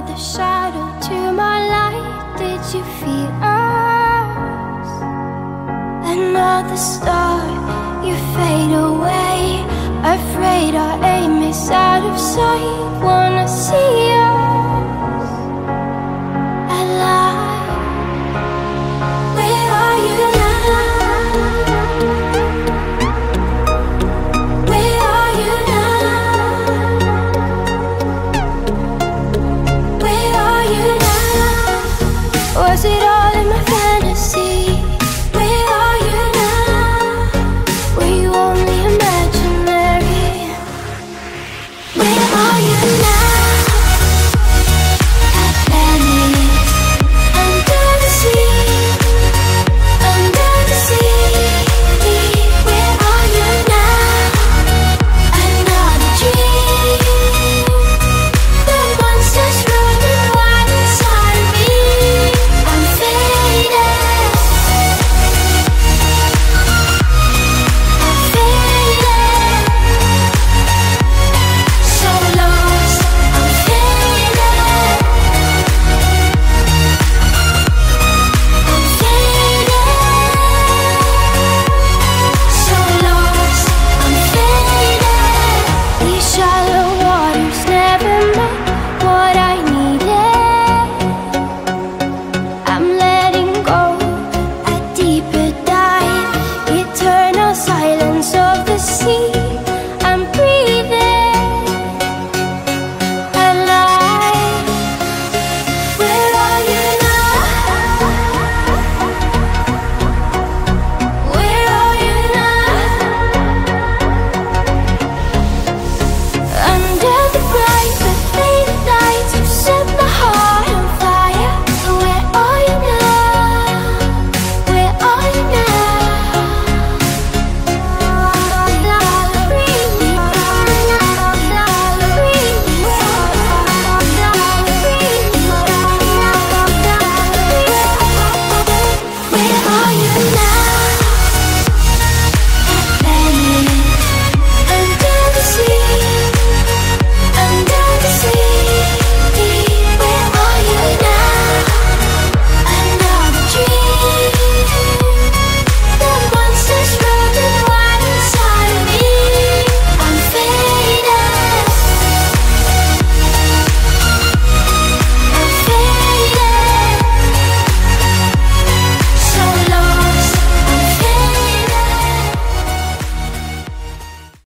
another shadow to my light. Did you feel us? Another star, you fade away. Afraid our aim is out of sight. Wanna see us alive. Where are you now? Where are you now? Where are you now? Was it